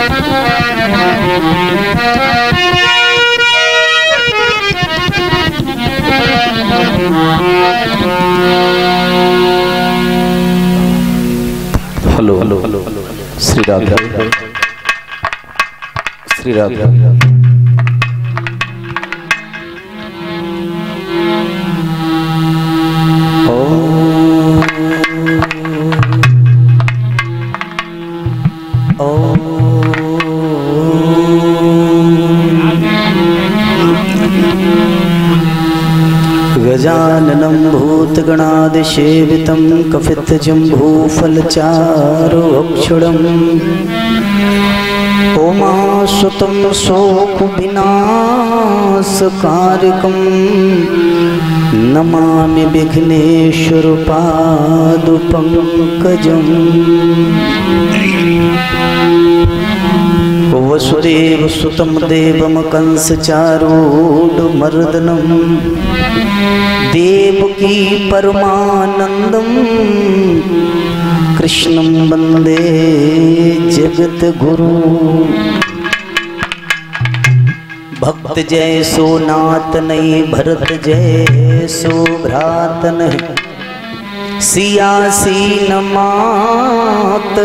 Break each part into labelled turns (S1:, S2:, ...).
S1: Hello hello hello Shri Radhe Shri Radhe.
S2: गजाननं भूतगणादिसेवितं कपितजम्बूफलचारुभक्षणम् उमासुतं शोकविनाशकारकं नमामि विघ्नेश्वरपादपङ्कजम्। वसुदेवसुतं देवं कंसचारूढमर्दनं देवकी परमानंदं कृष्णं वंदे जगद्गुरु। भक्त जय सो नाथ नहीं, भरत जय सो भ्रात नहीं, सियासी नमात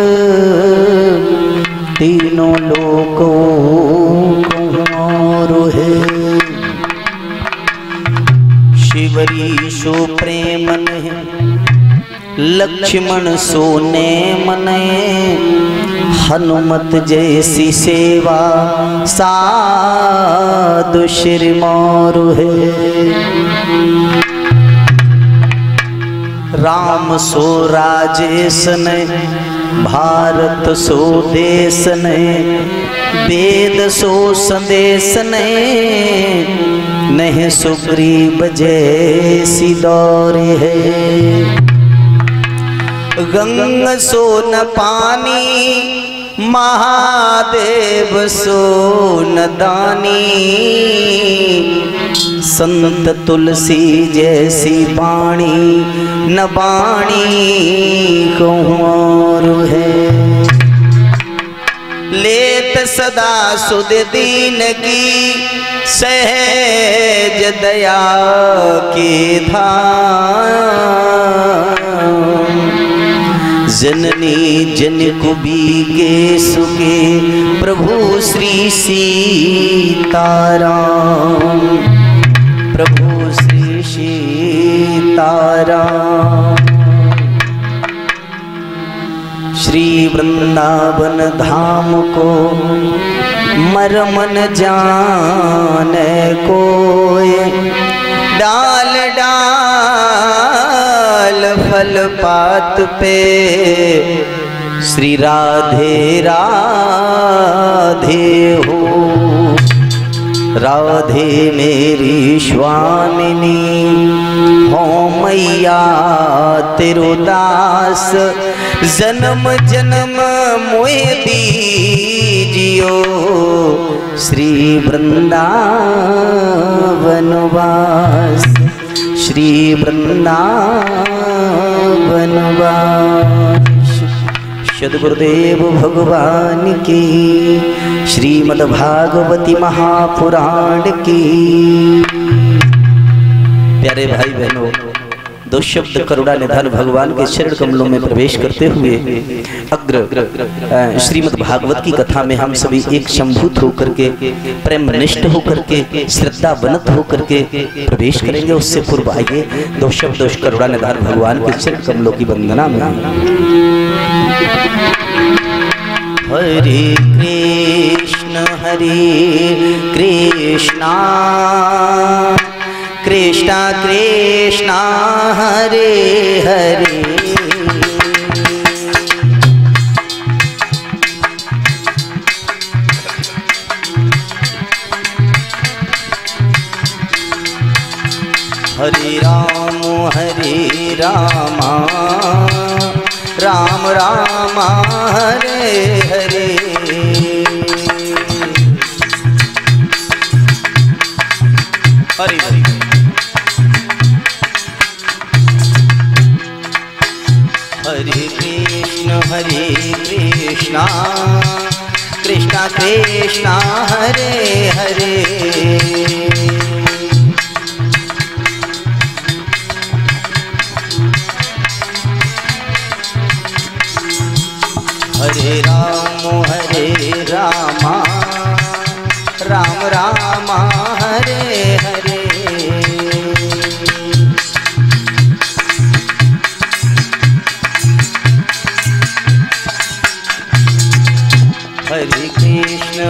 S2: तीनों लोकों को है। शिवरी सो प्रेम ने, लक्ष्मण सो ने मने, हनुमत जैसी सेवा साधु श्री मोरु है। राम सो राजेश ने, भारत सो देश ने, वेद सो संदेश ने, नहीं सुग्रीव जैसी दौरे है। गंगा सो न पानी, महादेव सो न दानी, संत तुलसी जैसी वाणी न वाणी कहूँ और है। लेत सदा सुध दीन की, सहज दया की धाम, जननी जन कुबी के सुखे प्रभु श्री सीताराम, प्रभु श्री सीताराम। श्री वृंदावन धाम को मरमन जाने कोय, डाल डाल फल पात पे श्री राधे राधे हो। राधे मेरी स्वामिनी हो मैया तेरो दास, जन्म जन्म मोए दीजियो श्री वृंदावन वास, श्री वृंदावन वास। सद्गुरुदेव भगवान की, श्रीमद्भागवती महापुराण की। प्यारे भाई बहनों, दो शब्द करुणा निधान भगवान के चरण कमलों में प्रवेश करते हुए अग्र श्रीमद् भागवत की कथा में हम सभी एक संभूत होकर के, प्रेम निष्ठ होकर के, श्रद्धा बनत होकर के प्रवेश करेंगे। उससे पूर्व आइए दो शब्द करुणा निधान भगवान के चरण कमलों की वंदना में। हरे कृष्ण कृष्ण कृष्ण हरे हरे, हरे राम राम राम हरे हरे। हरे हरे हरे कृष्ण कृष्णा कृष्णा हरे हरे। हरे रामा राम राम हरे हरे। हरे कृष्णा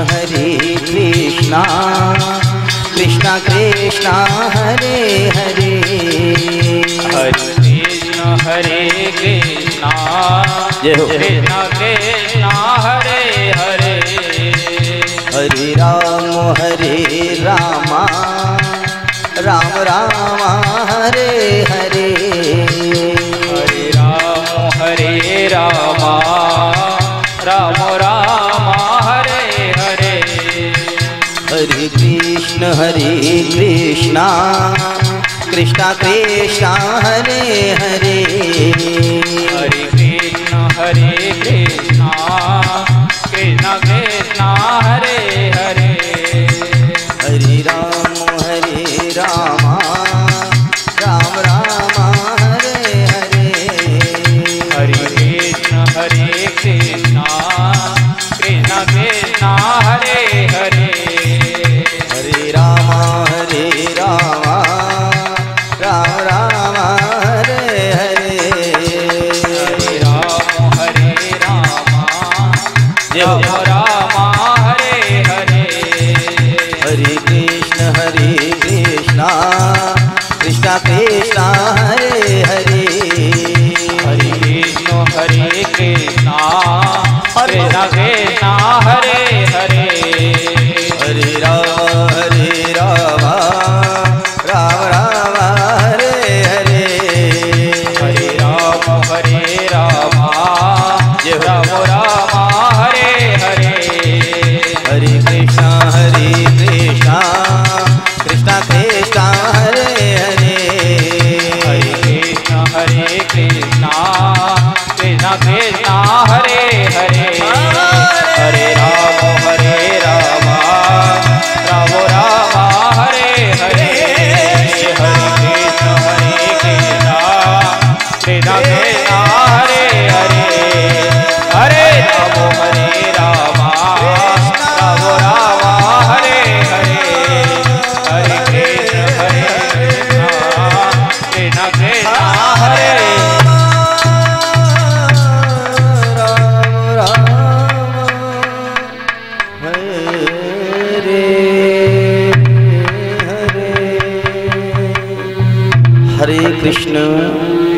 S2: कृष्णा कृष्णा हरे हरे।
S3: हरे कृष्ण कृष्णा कृष्णा कृष्णा हरे हरे।
S2: हरे राम राम राम हरे हरे।
S3: हरे राम राम राम हरे हरे।
S2: हरे कृष्णा कृष्णा कृष्णा हरे हरे।
S3: हरे कृष्ण कृष्णा कृष्णा कृष्णा हरे हरे।
S2: हरे राम राम राम हरे हरे।
S3: हरे कृष्ण कृष्णा कृष्णा कृष्णा हरे हरे।
S2: हरे राम राम राम हरे हरे।
S3: हरे राम राम राम हरे हरे।
S2: हरे कृष्णा कृष्णा कृष्णा हरे हरे।
S3: हरे कृष्ण कृष्णा कृष्णा कृष्णा हरे हरे।
S2: हरे राम राम राम हरे हरे।
S3: हरे राम राम राम हरे हरे।
S2: हरे कृष्णा कृष्णा कृष्णा हरे हरे।
S3: हरे कृष्ण कृष्णा कृष्णा कृष्णा हरे हरे। हरे राम राम राम हरे हरे। हरे कृष्ण कृष्णा कृष्णा कृष्णा हरे हरे। हरे राम राम राम हरे हरे। हरे कृष्ण कृष्णा कृष्णा हरे।
S2: हरे कृष्ण